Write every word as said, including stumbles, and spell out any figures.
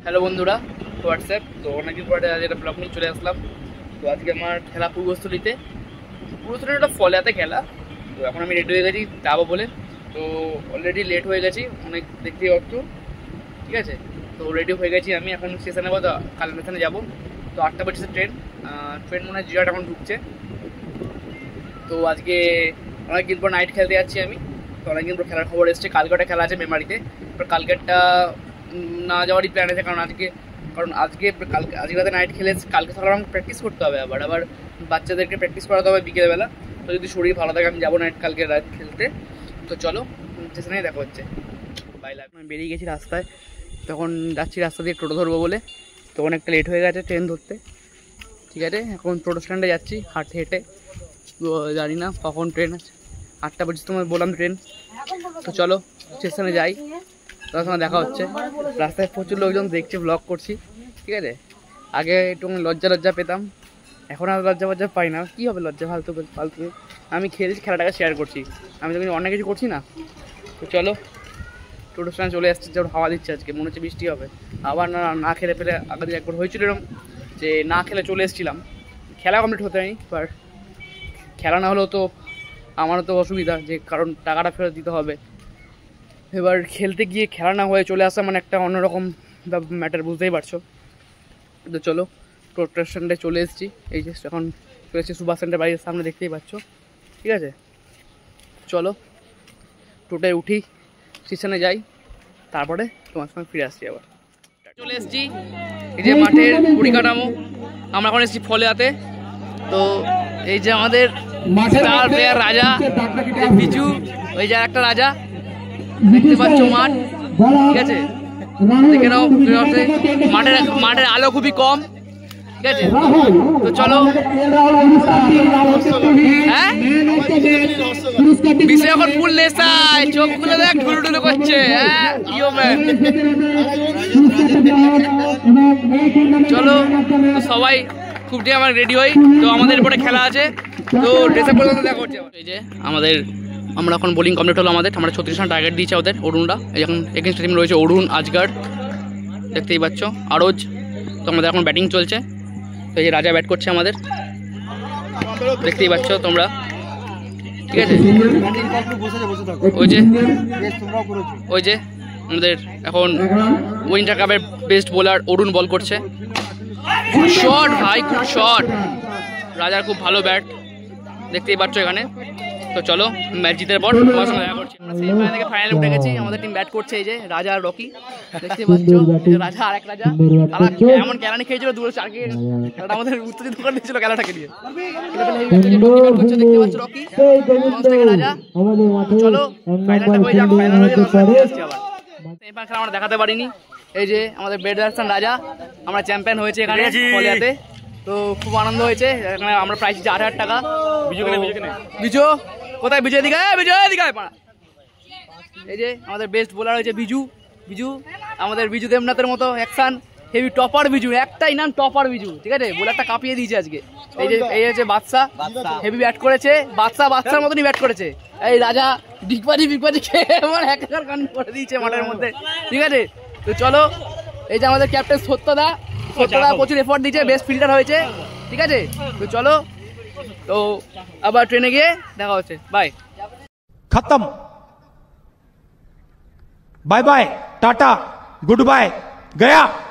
Hello বন্ধুরা, WhatsApp. তো অনেকদিন পরে আজ একটা ব্লগ নিয়ে চলে আসলাম। তো আজকে আমার খেলা পূর্বস্থলীতে, পূর্বস্থলীর একটা ফলেয়াতে খেলা। তো এখন আমি রেডি হয়ে গেছি যাবো বলে। তো অলরেডি লেট হয়ে গেছি অনেক, দেখতেই একটু ঠিক আছে। তো রেডি হয়ে গেছি আমি, এখন স্টেশনে যাবো, কাল স্টেশনে যাবো। তো আটটা পঁচিশে ট্রেন ট্রেন মনে হয় জিরাট এখন ঢুকছে। তো আজকে অনেকদিন পর নাইট খেলতে যাচ্ছি আমি। তো অনেকদিন পর খেলার খবর এসছে। কালকে একটা খেলা আছে মেমারিতে, এবার কালকেরটা না যাওয়ারই প্ল্যান আছে, কারণ আজকে কারণ আজকে কালকে আজকে রাতে নাইট খেলে কালকে সকালে আমাকে প্র্যাকটিস করতে হবে। আবার আবার বাচ্চাদেরকে প্র্যাকটিস করাতে হবে বিকেলবেলা। তো যদি শরীর ভালো থাকে আমি যাবো নাইট কালকে রাত খেলতে। তো চলো স্টেশনেই দেখা হচ্ছে। বাইরে আমি বেরিয়ে গেছি রাস্তায়, তখন যাচ্ছি রাস্তা দিয়ে টোটো ধরবো বলে। তো অনেকটা লেট হয়ে গেছে ট্রেন ধরতে, ঠিক আছে। এখন টোটো স্ট্যান্ডে যাচ্ছি হাঁটতে হেঁটে। তো জানি না কখন ট্রেন আছে, আটটা পর্যন্ত তোমার বললাম ট্রেন। তো চলো স্টেশনে যাই, তার সঙ্গে দেখা হচ্ছে। রাস্তায় প্রচুর লোকজন দেখছে, ব্লগ করছি, ঠিক আছে। আগে একটু লজ্জা লজ্জা পেতাম, এখন আর লজ্জা ফজ্জা পাই না। কী হবে লজ্জা, ফালতু ফালতু। আমি খেলছি, খেলাটাকে শেয়ার করছি, আমি তো অনেক কিছু করছি না। তো চলো টোটো স্ট্যান্ড চলে আসছে, যেমন হাওয়া দিচ্ছে আজকে, মনে হচ্ছে বৃষ্টি হবে। আবার না না খেলে ফেলে আগে দিন একবার হয়েছিল এরকম যে না খেলে চলে এসেছিলাম, খেলা কমপ্লিট হতে হয়নি। বাট খেলা না হলেও তো আমারও তো অসুবিধা, যে কারণ টাকাটা ফেরত দিতে হবে। এবার খেলতে গিয়ে খেলা না হয়ে চলে আসা মানে একটা অন্যরকম ম্যাটার, বুঝতেই পারছো। তো চলো টোটো স্ট্যান্ডে চলে এসেছি, এই যে এখন চলে এসেছি সুভাষ সেন্টার বাড়ির সামনে, দেখতেই পাচ্ছ, ঠিক আছে। চলো টোটোয় উঠি, স্টেশনে যাই, তারপরে তোমার সঙ্গে ফিরে আসছি। আবার চলে এসেছি এই যে মাঠের পরিকাঠামো, আমরা এখন এসেছি ফলেয়াতে। তো এই যে আমাদের স্টার প্লেয়ার রাজা বিজু, ওই যে একটা রাজা, দেখতে পাচ্ছ মাঠ, ঠিক আছে। দেখে নাও মাঠের মাঠের আলো খুবই কম, ঠিক আছে। তো চলো, হ্যাঁ বিশে এখন ফুল নেশায়, চোখ খুলে দেখ ঢুলু ঢুলু করছে। হ্যাঁ চলো সবাই খুব দিয়ে আমার রেডি হই। তো আমাদের এরপরে খেলা আছে, তো ড্রেসে পর্যন্ত দেখা হচ্ছে। এই যে আমাদের আমরা এখন বোলিং কমপ্লিট হলো আমাদের, আমরা ছত্রিশ রান টার্গেট দিয়েছে ওদের অরুণরা। এখন এগেনস্ট টিম রয়েছে অরুণ, আজগার, দেখতেই পাচ্ছ, আরোজ। তো আমাদের এখন ব্যাটিং চলছে। তো এই যে রাজা ব্যাট করছে আমাদের, দেখতেই পাচ্ছ তোমরা, ঠিক আছে। ওই যে ওই যে আমাদের এখন উইন্টার কাপের বেস্ট বোলার অরুণ বল করছে। খুব শট ভাই, খুব শট। রাজার খুব ভালো ব্যাট, দেখতেই পাচ্ছ এখানে। তো চলো ম্যাচ জিতের পর তোমার সঙ্গে দেখা করছি। আমরা সেমিফাইনাল থেকে ফাইনালে উঠে গেছি, আমাদের টিম ব্যাট করছে এই যে রাজা আর রকি, দেখতে পাচ্ছ। রাজা আর এক রাজা এমন ক্যালানি খেয়েছিল দূরে চারকে, আমাদের উত্তেজিত করে দিয়েছিল খেলাটাকে নিয়ে। দেখতে পাচ্ছ রকি থেকে রাজা। চলো ফাইনালটা হয়ে যাক, ফাইনাল হয়ে যাক আবার। সেমিফাইনাল খেলা আমরা দেখাতে পারিনি। এই যে আমাদের ব্যাটসম্যান রাজা, আমরা চ্যাম্পিয়ন হয়েছে এখানে ফলেয়াতে। তো খুব আনন্দ হয়েছে। এখানে আমরা প্রাইস দিচ্ছি আট হাজার টাকা। বিজু কোথায়? বিজয় দিকে, বিজয় দিকে। এই যে আমাদের বেস্ট বোলার হয়েছে বিজু। বিজু আমাদের বিজু দেবনাথের মতো অ্যাকশন, হেভি টপার বিজু, একটাই নাম টপার বিজু, ঠিক আছে। বোলারটা কাঁপিয়ে দিয়েছে আজকে। এই যে এই হচ্ছে বাদশা, হেভি ব্যাট করেছে। বাদশা বাদশার মতনই ব্যাট করেছে। এই রাজা ডিগবাজি বিগবাজি খেয়ে আমার একাকার কান করে দিয়েছে মাঠের মধ্যে, ঠিক আছে। তো চলো এই যে আমাদের ক্যাপ্টেন সত্যদা, সত্যদা প্রচুর এফোর্ট দিয়েছে, বেস্ট ফিল্ডার হয়েছে, ঠিক আছে। তো চলো, তো আবার ট্রেনে গিয়ে দেখা হচ্ছে। বাই, खत्म, bye bye, tata, good bye, गया।